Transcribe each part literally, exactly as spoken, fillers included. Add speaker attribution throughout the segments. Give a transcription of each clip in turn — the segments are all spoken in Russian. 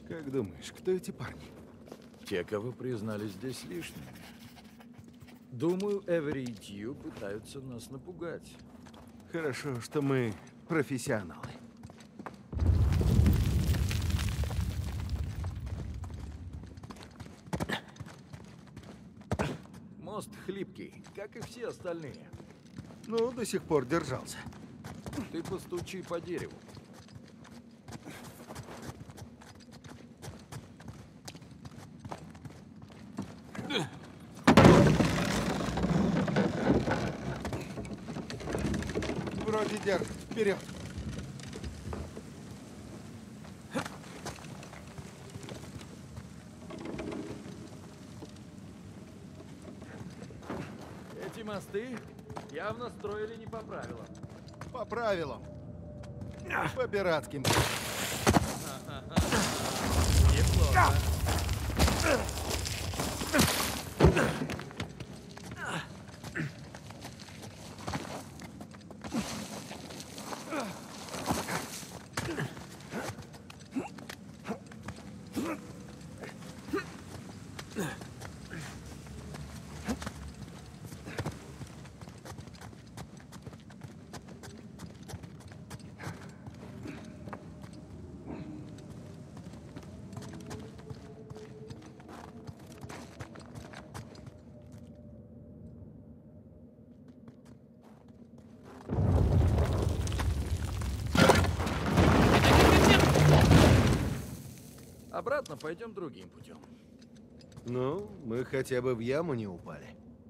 Speaker 1: Как думаешь, кто эти парни?
Speaker 2: Те, кого признали здесь лишними. Думаю, Эвери и Тью пытаются нас напугать.
Speaker 1: Хорошо, что мы профессионалы.
Speaker 2: Мост хлипкий, как и все остальные.
Speaker 1: Ну, до сих пор держался.
Speaker 2: Ты постучи по дереву.
Speaker 1: Вроде держит. Вперед.
Speaker 2: Эти мосты явно строили не по правилам.
Speaker 1: По правилам. По пиратским.
Speaker 2: Неплохо. Обратно пойдем другим путем.
Speaker 1: Ну, мы хотя бы в яму не упали.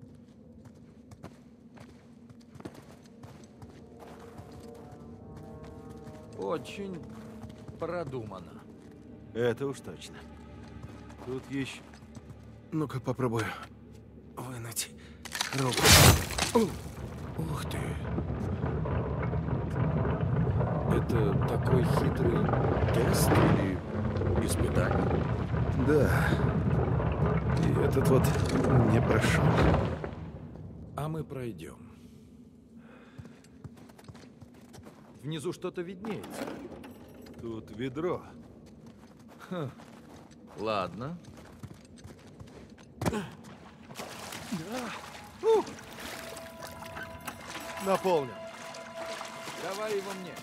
Speaker 2: Очень продумано.
Speaker 1: Это уж точно. Тут еще... Ну-ка попробую вынуть руку.
Speaker 2: Ух ты. Это такой хитрый тест или испытание?
Speaker 1: Да. И этот вот не прошел.
Speaker 2: А мы пройдем. Внизу что-то виднеется.
Speaker 1: Тут ведро.
Speaker 2: Ха. Ладно.
Speaker 1: Ух! Наполнен.
Speaker 2: Давай его мне.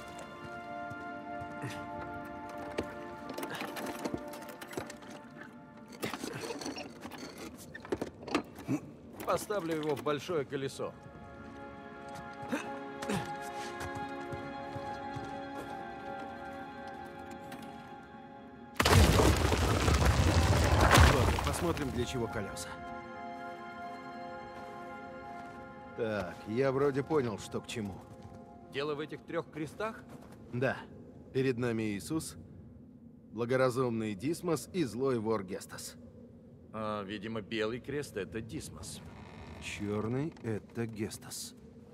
Speaker 2: Поставлю его в большое колесо.
Speaker 1: Ладно, посмотрим, для чего колеса. Так, я вроде понял, что к чему.
Speaker 2: Дело в этих трех крестах?
Speaker 1: Да. Перед нами Иисус, благоразумный Дисмос и злой вор Гестас.
Speaker 2: А, видимо, белый крест — это Дисмос.
Speaker 1: Черный — это Гестас.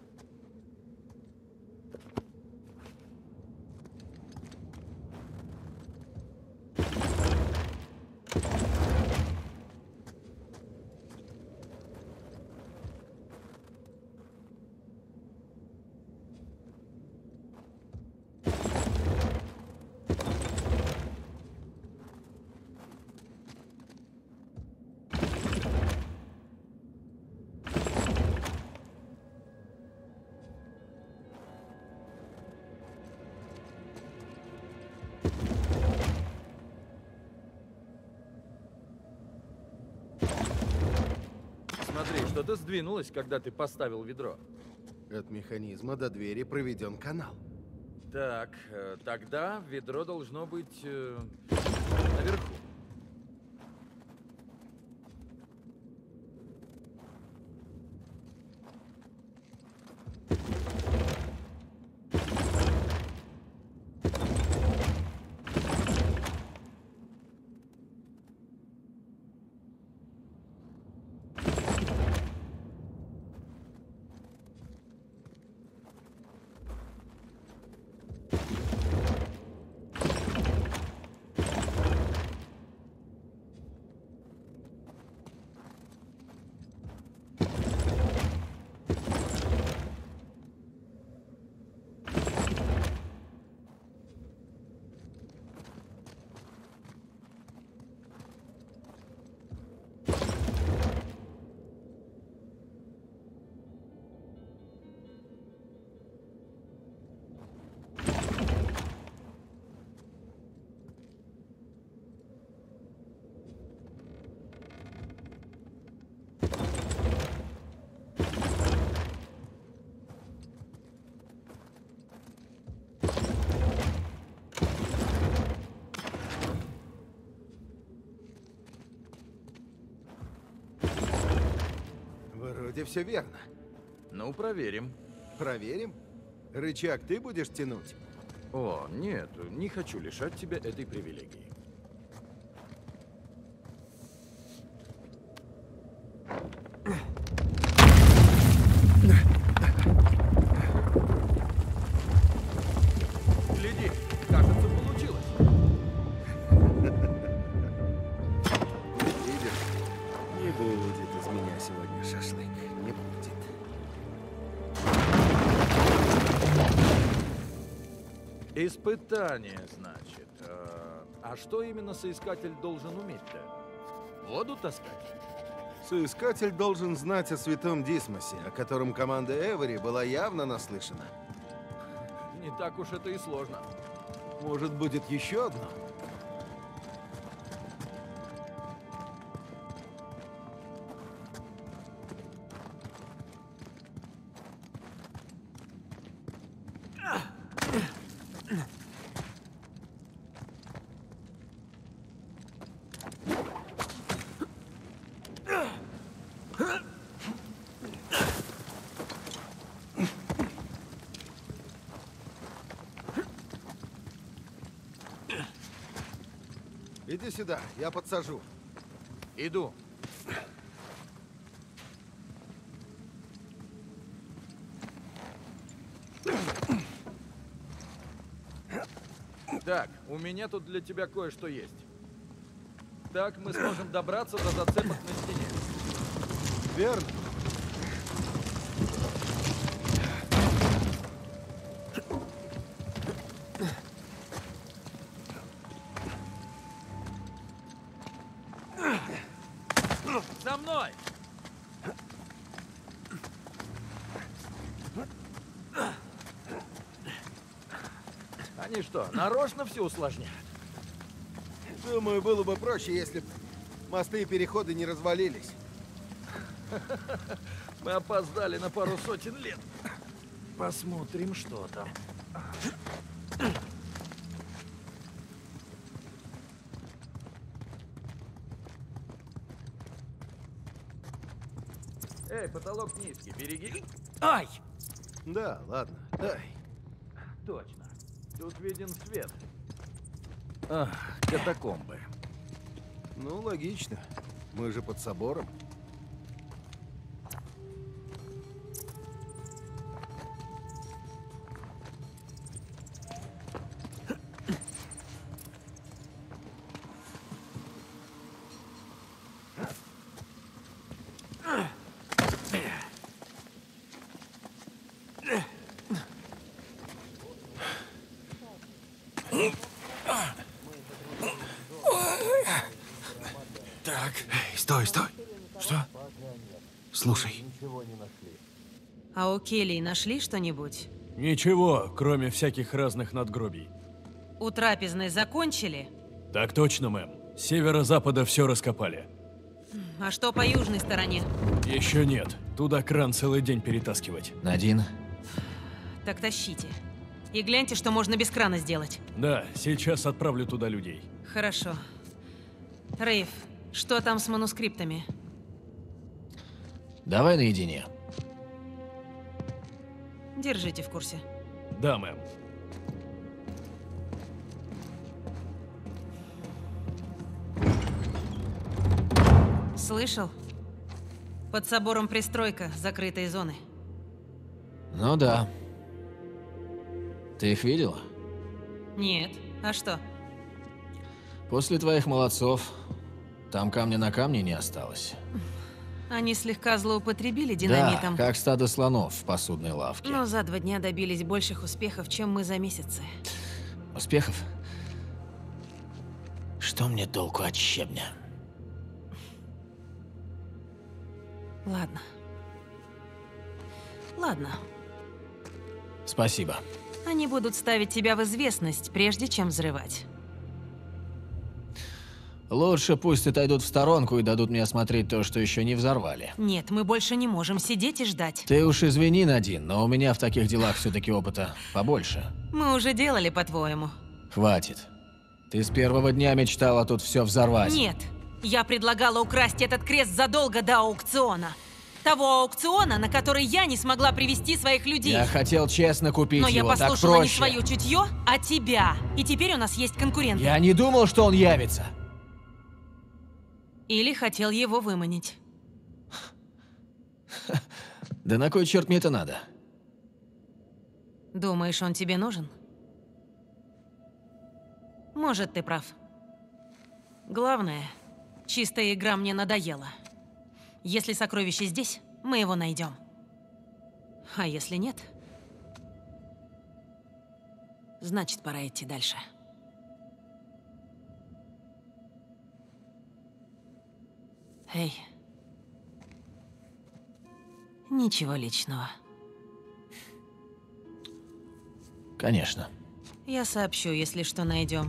Speaker 2: Смотри, что-то сдвинулось, когда ты поставил ведро.
Speaker 1: От механизма до двери проведен канал.
Speaker 2: Так, э, тогда ведро должно быть э, наверху.
Speaker 1: вроде все верно.
Speaker 2: Ну, проверим.
Speaker 1: Проверим? Рычаг ты будешь тянуть?
Speaker 2: О, нет, не хочу лишать тебя этой привилегии. Гляди, кажется, получилось.
Speaker 1: Видишь? Не будет из меня сегодня шашлык. Не будет.
Speaker 2: Испытание, значит. А, а что именно соискатель должен уметь-то? Воду таскать?
Speaker 1: Соискатель должен знать о святом Дисмосе, о котором команда Эвери была явно наслышана.
Speaker 2: Не так уж это и сложно.
Speaker 1: Может, будет еще одно? Иди сюда, я подсажу.
Speaker 2: Иду. Так, у меня тут для тебя кое-что есть. Так мы сможем добраться до зацепок на стене.
Speaker 1: Верно.
Speaker 2: За мной! Они что, нарочно все усложняют?
Speaker 1: Думаю, было бы проще, если бы мосты и переходы не развалились.
Speaker 2: Мы опоздали на пару сотен лет. Посмотрим, что там. Эй, потолок низкий, береги. Ай!
Speaker 1: Да, ладно, дай.
Speaker 2: Точно. Тут виден свет. Ах, катакомбы.
Speaker 1: Ну, логично. Мы же под собором.
Speaker 3: Так. Эй, стой, стой. Что? Слушай.
Speaker 4: А у Келли нашли что-нибудь?
Speaker 3: Ничего, кроме всяких разных надгробий.
Speaker 4: У трапезной закончили?
Speaker 3: Так точно, мэм. С северо-запада все раскопали.
Speaker 4: А что по южной стороне?
Speaker 3: Еще нет. Туда кран целый день перетаскивать.
Speaker 5: Надин?
Speaker 4: Так тащите. И гляньте, что можно без крана сделать.
Speaker 3: Да, сейчас отправлю туда людей.
Speaker 4: Хорошо. Рейв, что там с манускриптами?
Speaker 5: Давай наедине.
Speaker 4: Держите в курсе.
Speaker 3: Да, мэм.
Speaker 4: Слышал? Под собором пристройка закрытой зоны.
Speaker 5: Ну да. Ты их видела?
Speaker 4: Нет. А что?
Speaker 5: После твоих молодцов там камня на камне не осталось.
Speaker 4: Они слегка злоупотребили
Speaker 5: Да,
Speaker 4: динамитом.
Speaker 5: как стадо слонов в посудной лавке.
Speaker 4: Но за два дня добились больших успехов, чем мы за месяцы.
Speaker 5: Успехов? Что мне толку от щебня?
Speaker 4: Ладно. Ладно.
Speaker 5: Спасибо.
Speaker 4: Они будут ставить тебя в известность, прежде чем взрывать.
Speaker 5: Лучше пусть отойдут в сторонку и дадут мне осмотреть то, что еще не взорвали.
Speaker 4: Нет, мы больше не можем сидеть и ждать.
Speaker 5: Ты уж извини, Надин, но у меня в таких делах все-таки опыта побольше.
Speaker 4: Мы уже делали, по-твоему.
Speaker 5: Хватит. Ты с первого дня мечтала тут все взорвать.
Speaker 4: Нет, я предлагала украсть этот крест задолго до аукциона. Того аукциона, на который я не смогла привести своих людей.
Speaker 5: Я хотел честно купить
Speaker 4: Но я
Speaker 5: его, так
Speaker 4: послушала не
Speaker 5: проще.
Speaker 4: свое чутье, а тебя. И теперь у нас есть конкуренты.
Speaker 5: Я не думал, что он явится.
Speaker 4: Или хотел его выманить.
Speaker 5: Да на кой черт мне это надо?
Speaker 4: Думаешь, он тебе нужен? Может, ты прав. Главное, чистая игра мне надоела. Если сокровище здесь, мы его найдем. А если нет, значит, пора идти дальше. Эй. Ничего личного.
Speaker 5: Конечно.
Speaker 4: Я сообщу, если что найдем.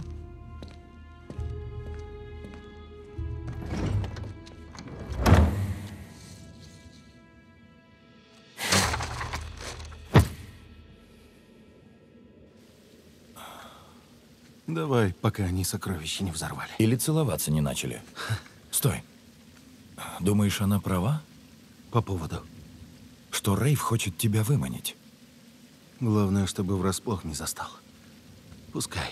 Speaker 3: Давай, пока они сокровища не взорвали.
Speaker 2: Или целоваться не начали. Стой. Думаешь, она права?
Speaker 3: По поводу.
Speaker 2: Что Рейв хочет тебя выманить?
Speaker 3: Главное, чтобы врасплох не застал. Пускай.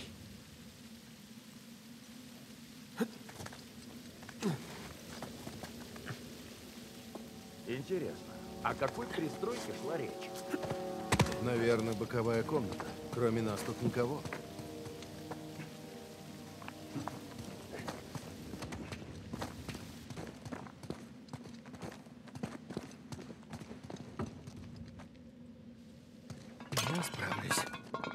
Speaker 2: Интересно, о какой пристройке шла речь?
Speaker 1: Наверное, боковая комната. Кроме нас тут никого.
Speaker 3: Я справлюсь.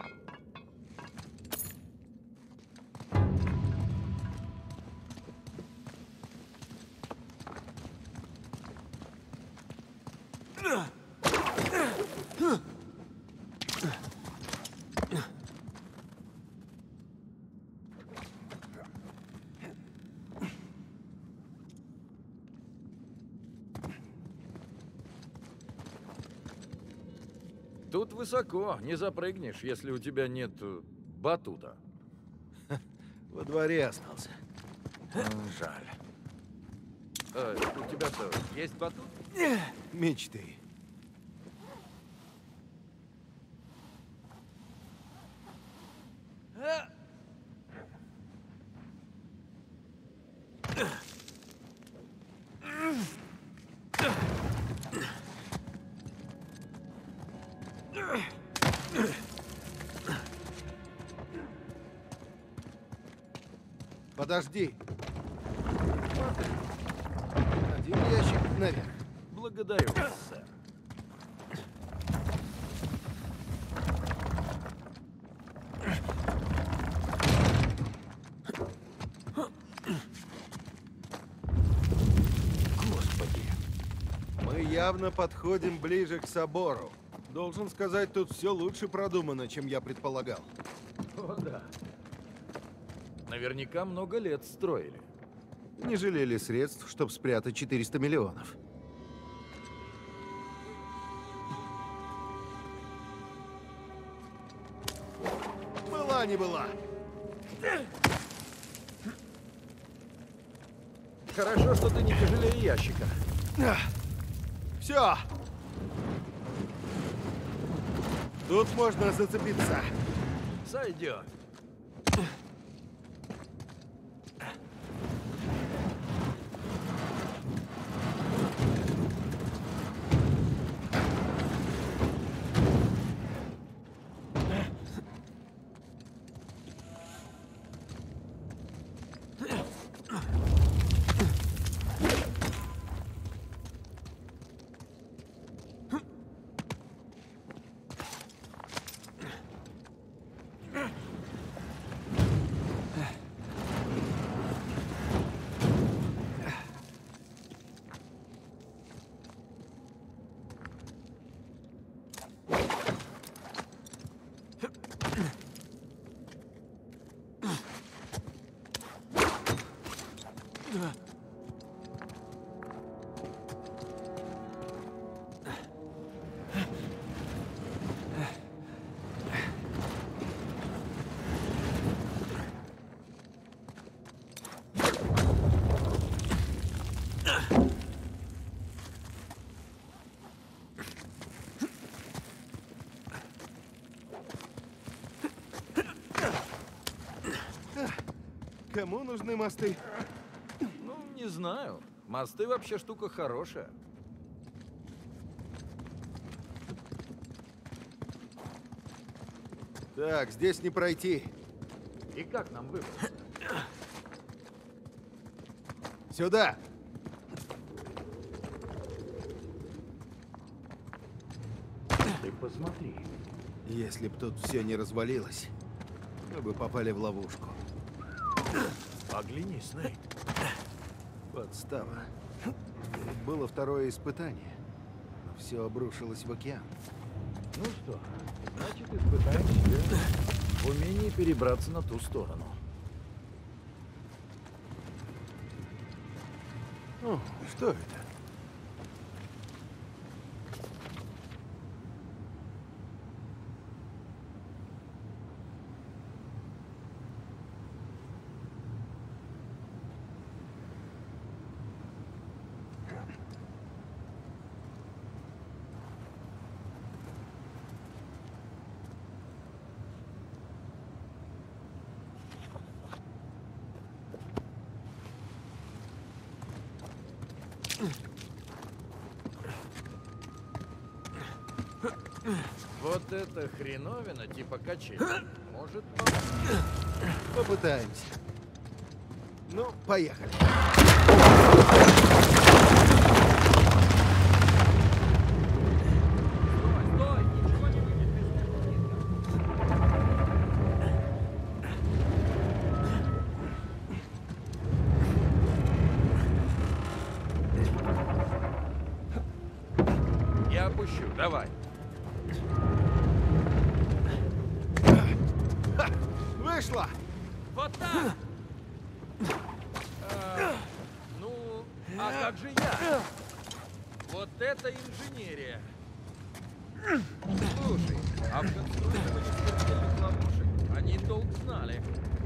Speaker 2: Тут высоко, не запрыгнешь, если у тебя нет э, батута.
Speaker 1: Во дворе остался.
Speaker 2: М, Жаль. Э, у тебя что, есть батут?
Speaker 1: Мечты. Подожди. Один ящик наверх.
Speaker 2: Благодарю вас, сэр. Господи.
Speaker 1: Мы явно подходим ближе к собору. Должен сказать, тут все лучше продумано, чем я предполагал.
Speaker 2: О, да. Наверняка много лет строили.
Speaker 1: Не жалели средств, чтобы спрятать четыреста миллионов. Была не была.
Speaker 2: Хорошо, что ты не тяжелее ящика.
Speaker 1: Все. Тут можно зацепиться.
Speaker 2: Сойдет.
Speaker 1: Кому нужны мосты?
Speaker 2: Ну, не знаю. Мосты вообще штука хорошая.
Speaker 1: Так, здесь не пройти.
Speaker 2: И как нам выбраться?
Speaker 1: Сюда!
Speaker 2: Ты посмотри.
Speaker 1: Если б тут все не развалилось, мы бы попали в ловушку.
Speaker 2: Оглянись, Нейт.
Speaker 1: Подстава. Было второе испытание, но все обрушилось в океан.
Speaker 2: Ну что, значит, испытаем себя в умении перебраться на ту сторону.
Speaker 1: О, что это?
Speaker 2: Вот эта хреновина типа качели может помочь.
Speaker 1: Попытаемся. Ну, поехали.
Speaker 2: Стой, ничего не выйдет без механизма. Я опущу, давай.
Speaker 1: Вышло!
Speaker 2: Вот так! А, ну, а как же я? Вот это инженерия! Слушай, а в конструировании смертельных ловушек они толк знали.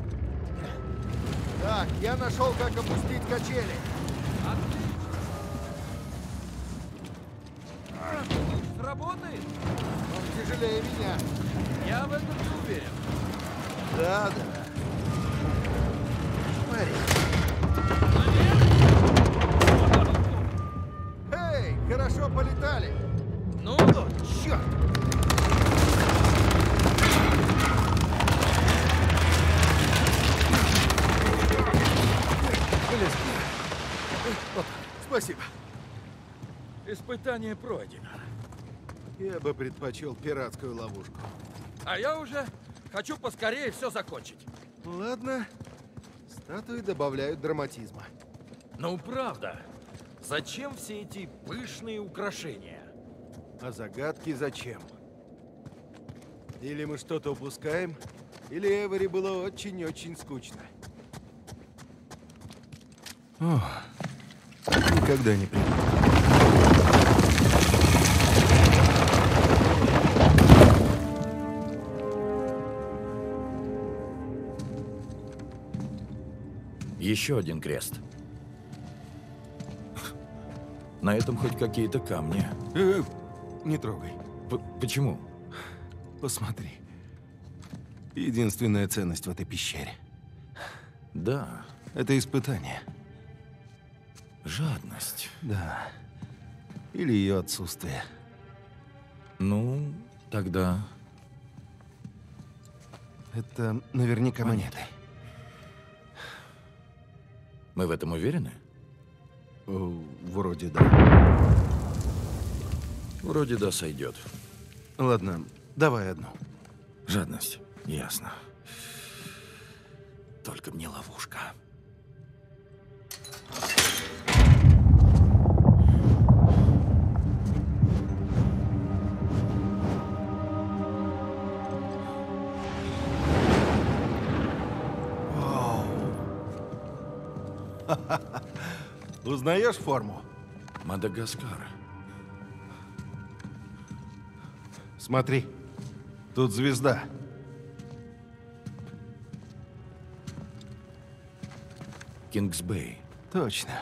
Speaker 1: Так, я нашел, как опустить качели.
Speaker 2: Отлично! Думаешь, сработает?
Speaker 1: Он тяжелее меня.
Speaker 2: Я в этом не уверен.
Speaker 1: Да, да. Смотри. Эй, хорошо полетали.
Speaker 2: Ну,
Speaker 1: О, черт! Спасибо.
Speaker 2: испытание пройдено.
Speaker 1: Я бы предпочел пиратскую ловушку.
Speaker 2: А я уже хочу поскорее все закончить.
Speaker 1: Ладно. Статуи добавляют драматизма.
Speaker 2: Ну, правда. Зачем все эти пышные украшения?
Speaker 1: А загадки зачем? Или мы что-то упускаем, или Эвери было очень-очень скучно. О, никогда не приду.
Speaker 2: Еще один крест. На этом хоть какие-то камни.
Speaker 1: Э, не трогай.
Speaker 2: П- почему?
Speaker 1: Посмотри. Единственная ценность в этой пещере.
Speaker 2: Да,
Speaker 1: Это испытание.
Speaker 2: жадность.
Speaker 1: Да. Или ее отсутствие.
Speaker 2: Ну, тогда...
Speaker 1: Это наверняка монеты.
Speaker 2: Мы в этом уверены?
Speaker 1: О, вроде да.
Speaker 2: Вроде да, сойдет.
Speaker 1: Ладно, давай одну.
Speaker 2: Жадность. Ясно. Только мне ловушка.
Speaker 1: Узнаешь форму?
Speaker 2: Мадагаскар.
Speaker 1: Смотри. Тут звезда.
Speaker 2: Кингсбей.
Speaker 1: Точно.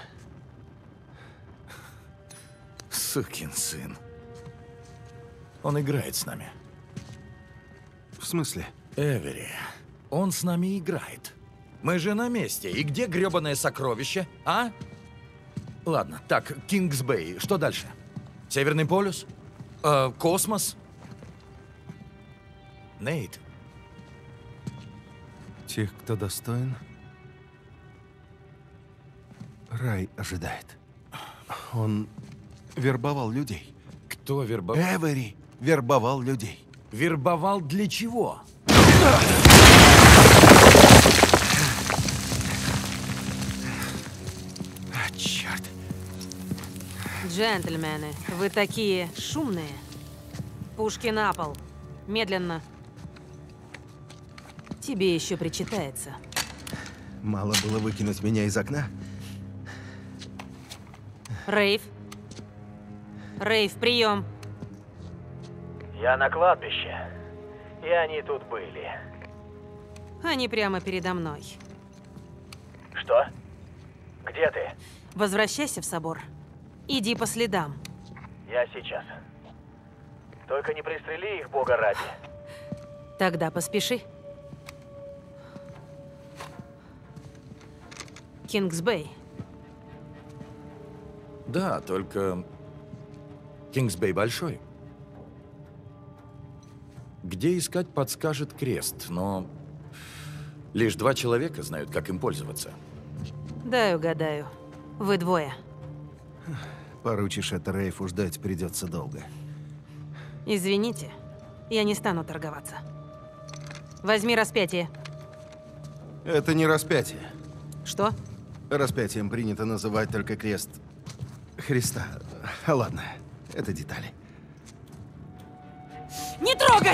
Speaker 2: Сукин сын. Он играет с нами.
Speaker 1: В смысле?
Speaker 2: Эвери. Он с нами играет. Мы же на месте. И где грёбаное сокровище, а? Ладно, так, Кингсбей, что дальше? Северный полюс? Э, космос? Нейт?
Speaker 1: Тех, кто достоин, рай ожидает. Он вербовал людей.
Speaker 2: Кто вербовал?
Speaker 1: Эвери вербовал людей.
Speaker 2: Вербовал для чего?
Speaker 1: А, черт.
Speaker 4: Джентльмены, вы такие шумные. Пушки на пол. Медленно. Тебе еще причитается.
Speaker 1: Мало было выкинуть меня из окна?
Speaker 4: Рейв. Рейв, прием.
Speaker 6: Я на кладбище. И они тут были.
Speaker 4: Они прямо передо мной.
Speaker 6: Что? Где ты?
Speaker 4: Возвращайся в собор. Иди по следам.
Speaker 6: Я сейчас. Только не пристрели их, бога ради.
Speaker 4: Тогда поспеши. Кингсбей.
Speaker 2: Да, только Кингсбей большой. Где искать, подскажет Крест, но лишь два человека знают, как им пользоваться.
Speaker 4: Дай угадаю. Вы двое.
Speaker 1: Поручишь это Рейфу, ждать придется долго.
Speaker 4: Извините, я не стану торговаться. Возьми распятие.
Speaker 1: Это не распятие.
Speaker 4: Что?
Speaker 1: Распятием принято называть только крест Христа. А ладно, это детали.
Speaker 4: Не трогай!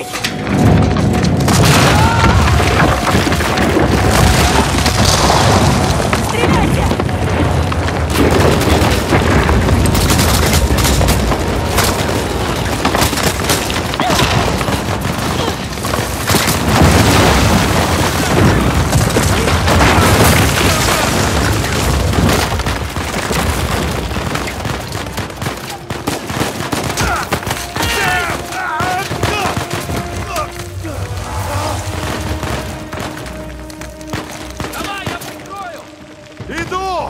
Speaker 4: Стреляйте!
Speaker 1: Иду!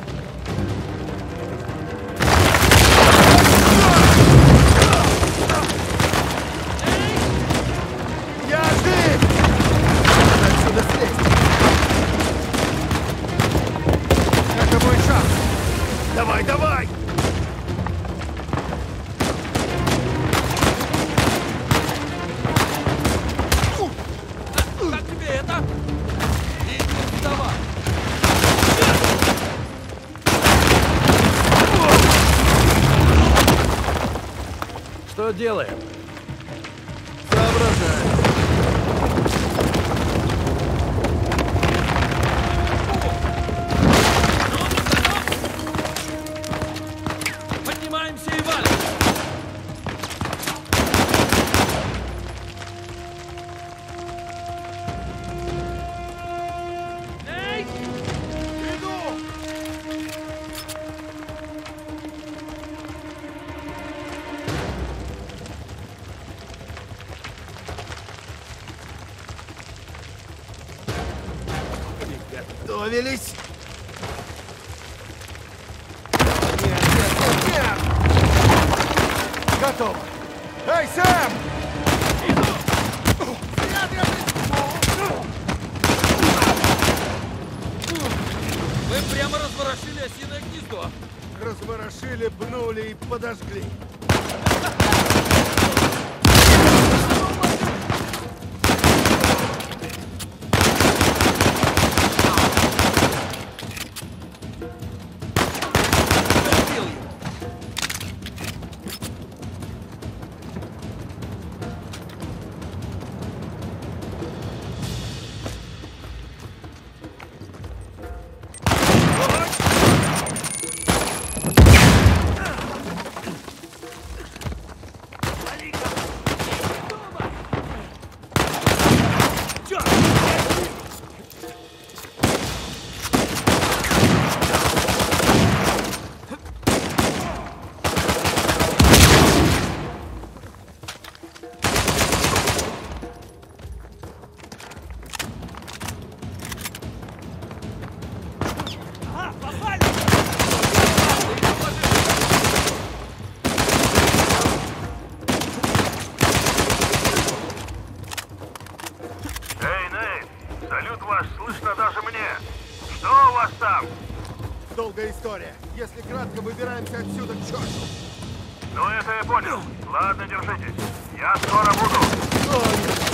Speaker 1: Я жив! Надо отсюда слезть! Это мой шанс! Давай, давай!
Speaker 2: Как тебе это? И давай! Что делаем?
Speaker 1: Соображаю.
Speaker 2: Поднимаемся и валим! Эй!
Speaker 1: Иду! Приготовились! Нет, нет, нет, нет! Готово! Эй, Сэм!
Speaker 2: Вы прямо разворошили осиное гнездо.
Speaker 1: Разворошили, пнули и подожгли.
Speaker 6: вас там?
Speaker 1: Долгая история. Если кратко, выбираемся отсюда к черту.
Speaker 6: Ну, это я понял. Ладно, держитесь. Я скоро буду.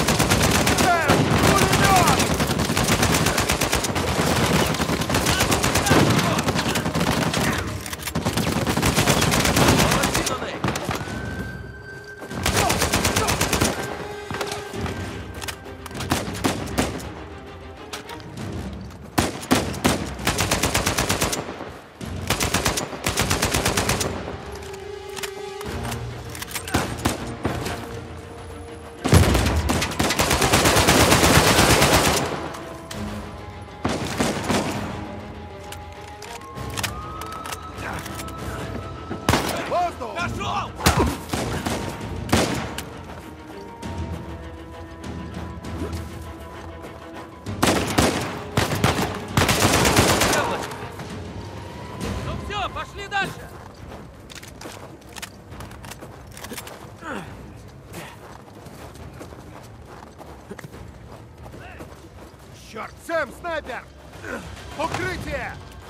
Speaker 1: Черт, Сэм, снайпер! Укрытие!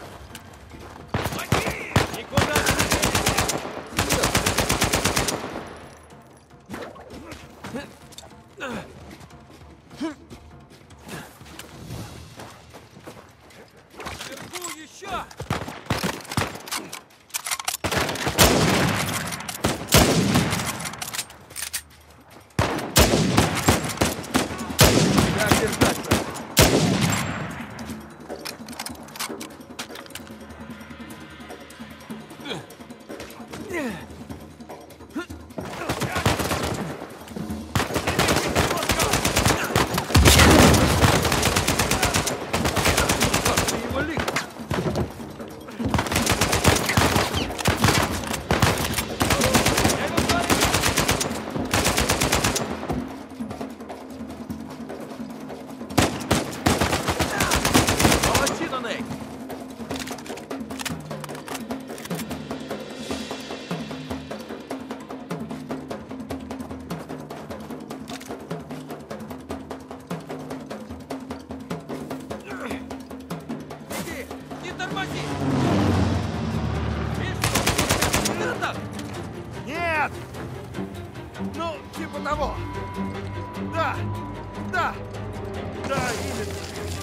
Speaker 1: Нет! Ну, типа того. Да, да, да, именно.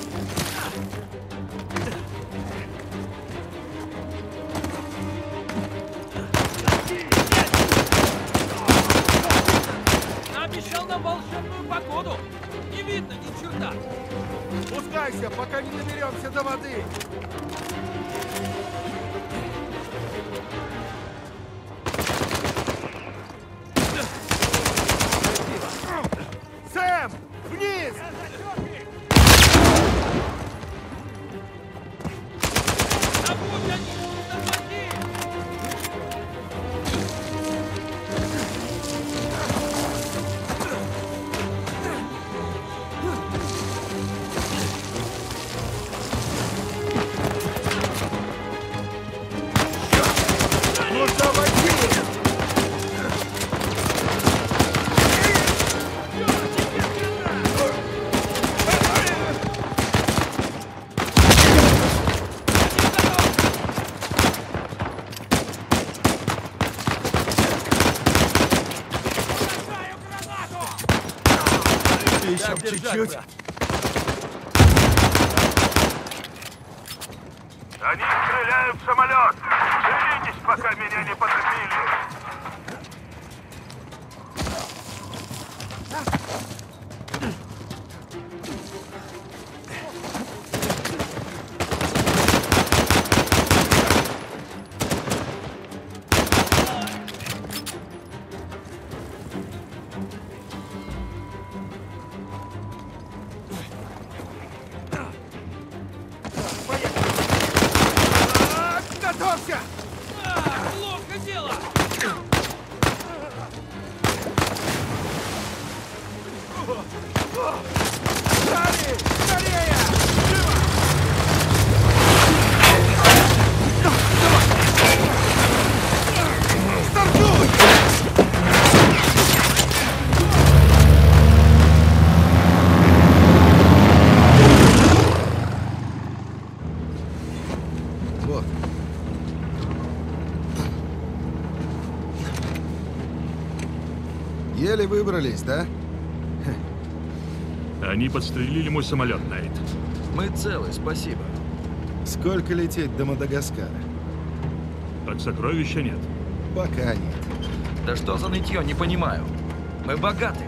Speaker 7: Обещал нам волшебную погоду. Не видно ни черта.
Speaker 1: Спускайся, пока не доберемся до воды. Сэм, вниз!
Speaker 7: А будь они, тормози!
Speaker 1: Ну заводи! Еще чуть-чуть.
Speaker 6: Они стреляют в самолет. Живитесь, пока меня не потопили.
Speaker 1: Готовься!
Speaker 7: А, плохо дело!
Speaker 1: Скорее! Скорее! Живо! Стартуй! Вот. Еле выбрались, да?
Speaker 6: Они подстрелили мой самолет, Найт.
Speaker 2: Мы целы, спасибо.
Speaker 1: Сколько лететь до Мадагаскара?
Speaker 6: Так сокровища нет.
Speaker 1: Пока нет.
Speaker 2: Да что за нытье, не понимаю. Мы богаты.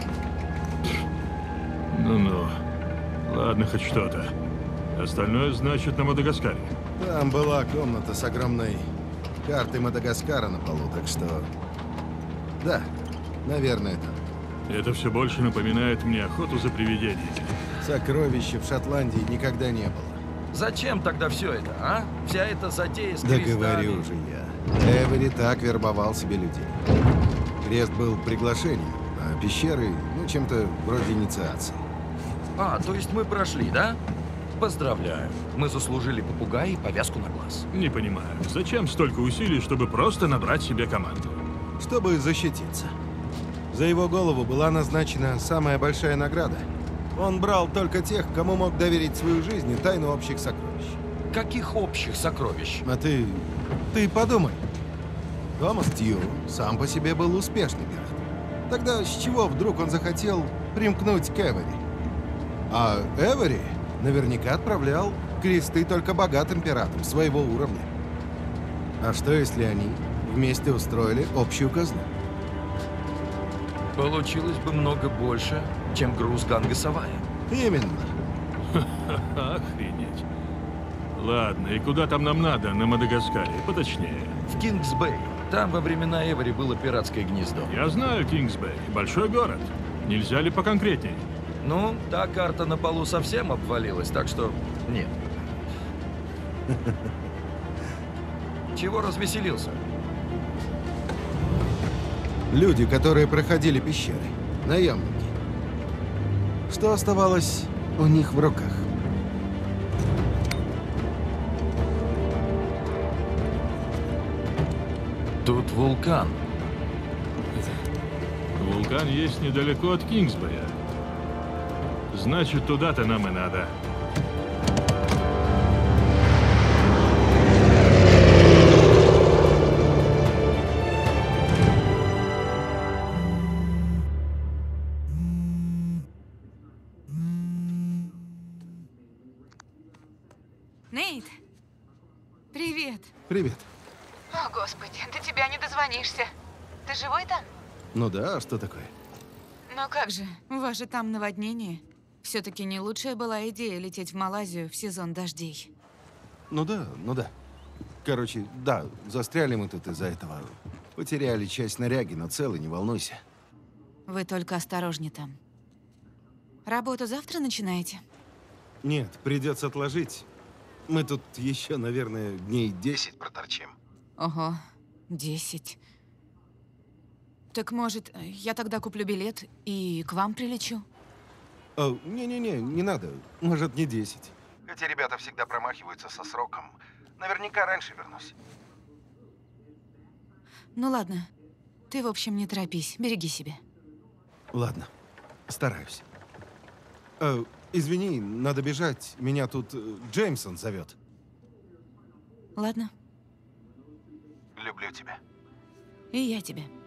Speaker 6: Ну-ну. Ладно, хоть что-то. Остальное, значит, на Мадагаскаре.
Speaker 1: Там была комната с огромной картой Мадагаскара на полу, так что... Да, наверное, там.
Speaker 6: Это все больше напоминает мне охоту за привидениями.
Speaker 1: Сокровища в Шотландии никогда не было.
Speaker 2: Зачем тогда все это, а? Вся эта затея с
Speaker 1: Да
Speaker 2: крестами.
Speaker 1: говорю же я. Эвери так вербовал себе людей. Крест был приглашением, а пещеры, ну, чем-то вроде инициации.
Speaker 2: А, то есть мы прошли, да? Поздравляю. Мы заслужили попугая и повязку на глаз.
Speaker 6: Не понимаю, зачем столько усилий, чтобы просто набрать себе команду?
Speaker 1: Чтобы защититься. За его голову была назначена самая большая награда. Он брал только тех, кому мог доверить свою жизнь и тайну общих сокровищ.
Speaker 2: Каких общих сокровищ?
Speaker 1: А ты... ты подумай. Томас Тью сам по себе был успешный пират. Тогда с чего вдруг он захотел примкнуть к Эвери? А Эвери наверняка отправлял кресты только богатым пиратам своего уровня. А что, если они вместе устроили общую казну?
Speaker 2: Получилось бы много больше, чем груз Ганга Савая.
Speaker 1: Именно.
Speaker 6: Охренеть. Ладно, и куда там нам надо на Мадагаскаре? Поточнее.
Speaker 2: В Кингс-Бэй. Там во времена Эвери было пиратское гнездо.
Speaker 6: Я знаю Кингс-Бэй. Большой город. Нельзя ли поконкретнее?
Speaker 2: Ну, та карта на полу совсем обвалилась, так что нет. Чего развеселился?
Speaker 1: Люди, которые проходили пещеры. Наемники. Что оставалось у них в руках?
Speaker 2: Тут вулкан.
Speaker 6: Вулкан есть недалеко от Кингсбэя. Значит, туда-то нам и надо.
Speaker 8: Нейт, привет.
Speaker 1: Привет.
Speaker 8: О, Господи, до тебя не дозвонишься. Ты живой там?
Speaker 1: Ну да, а что такое?
Speaker 8: Ну как же, у вас же там наводнение. Все-таки не лучшая была идея лететь в Малайзию в сезон дождей.
Speaker 1: Ну да, ну да. Короче, да, застряли мы тут из-за этого. Потеряли часть снаряги, но целый, не волнуйся.
Speaker 8: Вы только осторожнее там. Работу завтра начинаете?
Speaker 1: Нет, придется отложить. Мы тут еще, наверное, дней десять проторчим.
Speaker 8: Ого, десять. Так может, я тогда куплю билет и к вам прилечу?
Speaker 1: О, не-не-не, не надо. Может, не десять. Эти ребята всегда промахиваются со сроком. Наверняка раньше вернусь.
Speaker 8: Ну ладно. Ты, в общем, не торопись. Береги себя.
Speaker 1: Ладно, стараюсь. Э, извини, надо бежать. Меня тут э, Джеймсон зовет.
Speaker 8: Ладно.
Speaker 1: Люблю тебя.
Speaker 8: И я тебя.